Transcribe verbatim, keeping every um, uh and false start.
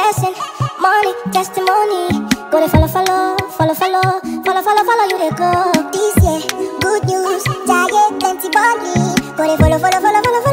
blessing, money, testimony. Go to follow, follow, follow, follow, follow, follow, follow you they go. This year, good news, giant plenty money. Go to follow, follow, follow, follow, follow.